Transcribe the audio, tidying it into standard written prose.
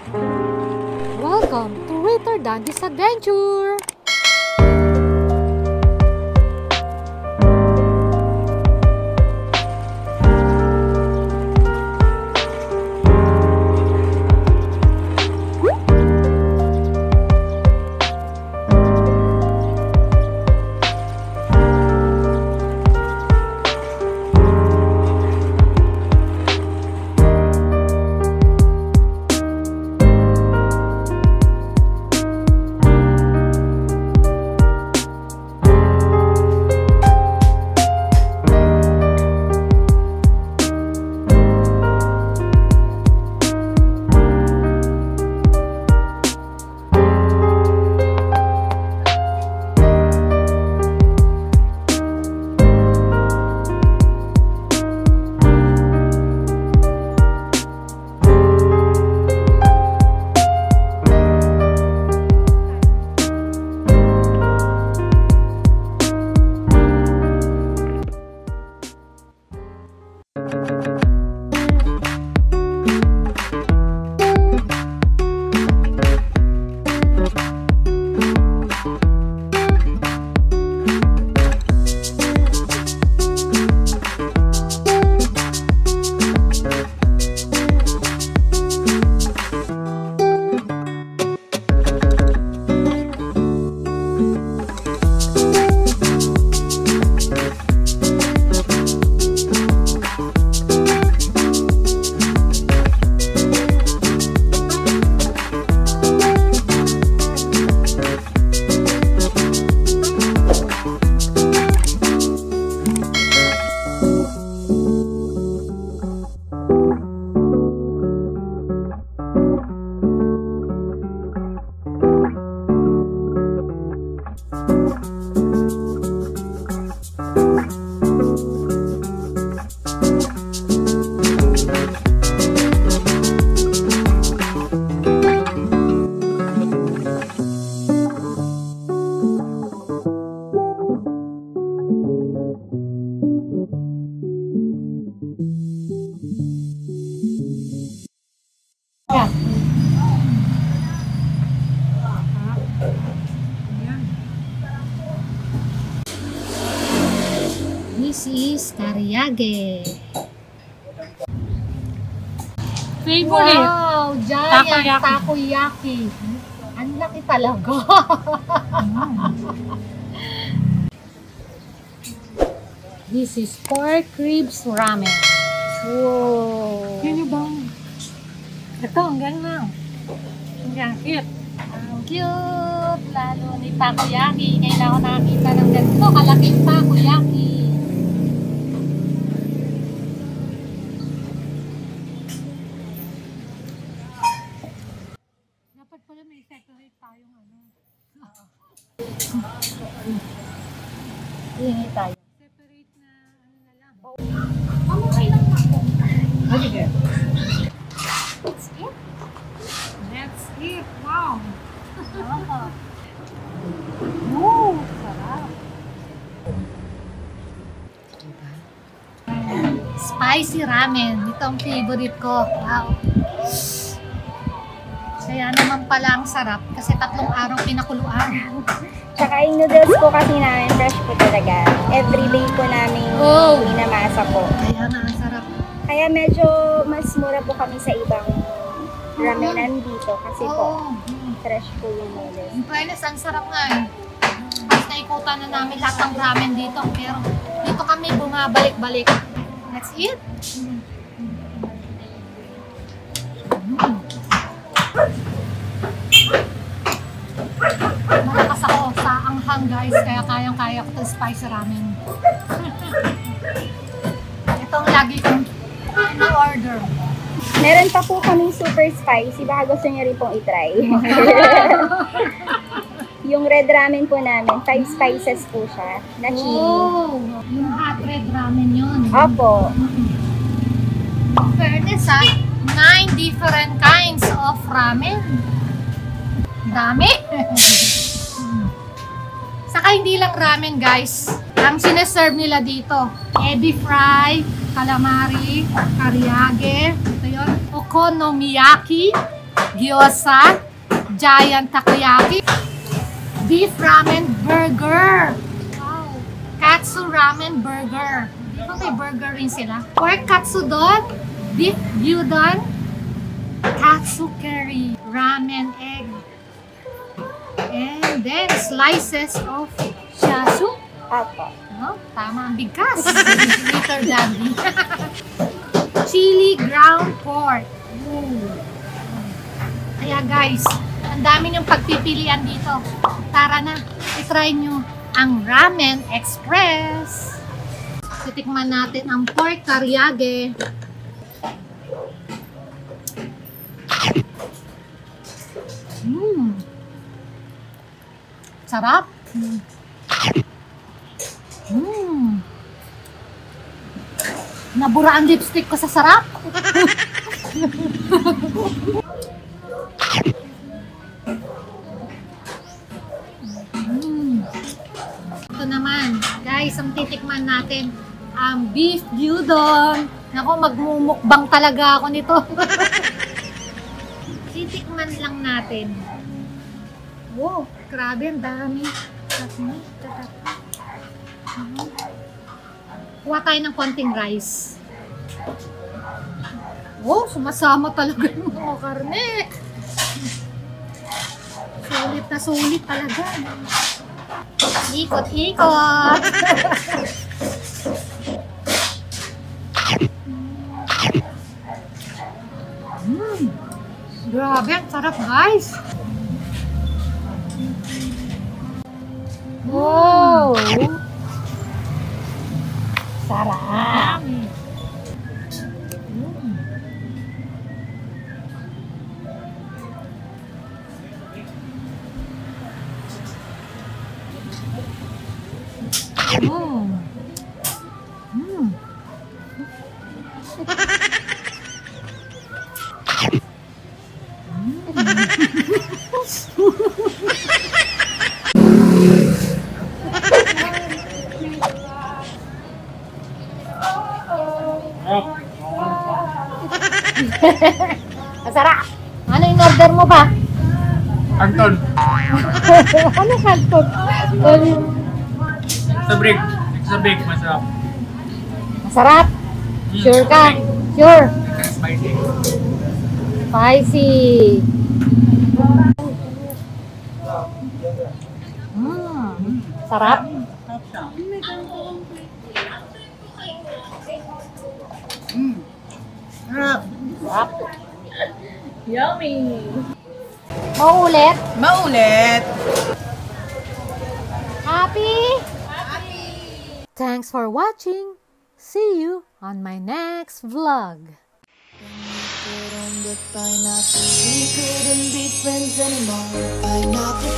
Welcome to Waiter Dandy's Adventure! This is Kariage. Favorite. Wow, giant takoyaki. Ang laki talaga. This is pork ribs ramen. Wow. Yan yung bang? Ito, ang ganda. Ang cute. Ang cute. Lalo ni takoyaki. Kailangan ko nakakita ng ganito. Kalaking takoyaki. Dapat pala may separate tayong ano. Hingi tayo. Separate na ano na lang. Okay lang ako. Sige. That's it. That's it. Wow. Oh, sarap. Spicy ramen. Ito ang favorite ko. Wow. Kaya naman pala ang sarap kasi 3 araw pinakuluan. Tsaka yung noodles po kasi namin, fresh po talaga. Everyday po namin minamasa po. Kaya nga ang sarap. Kaya medyo mas mura po kami sa ibang ramenan dito kasi po fresh po yung noodles. In fairness, ang sarap nga eh. Mas naikutan na namin lahat ng ramen dito. Pero dito kami bumabalik-balik. That's it. Malakas ako sa anghang guys, kaya kayang-kaya ko itong spicy ramen. Ito ang lagi kong na-order. Meron pa po kaming super spicy, baka gusto niyo rin pong itry. Yung red ramen po namin, 5 spices po siya, na chili. Oh, yung hot red ramen yun. Opo. Fairness ha, 9 different kinds of ramen. Dami. Saka hindi lang ramen guys. Ang sineserve nila dito, ebi fry, calamari, kariage, ito yun, okonomiyaki, gyoza, giant takoyaki, beef ramen burger. Wow. Katsu ramen burger. Di ba may burger rin sila? Pork katsudon, beef gyudon, katsu curry, ramen egg, and then slices of shasu. Apo. No? Tama ang bigkas. Little Daddy. Chili ground pork. Ooh. Kaya guys, ang dami niyong pagpipilian dito. Tara na, itry nyo ang Ramen Express. Titikman natin ang pork teriyaki. Sarap. Nabura ang lipstick ko sa sarap. Ito naman, guys, ang titikman natin ang beef gyudon. Naku, magmumukbang talaga ako nito. Titikman lang natin. Wow, grabe, ang dami. Kuha tayo ng konting rice. Oh, sumasama talaga yung mga karne. Sulit na sulit talaga. Ikot-ikot. Grabe, ang sarap guys. Wow! Sarap! Masarap! Ano yung order mo ba? Anton, Ano kanton? sa break. Sa break, masarap. Masarap? Sure ka? Sure? Spicy. Spicy! Sarap? Sarap. Yummy! Maulit? Maulit! Happy? Thanks for watching. See you on my next vlog. We couldn't be friends anymore. Pineapple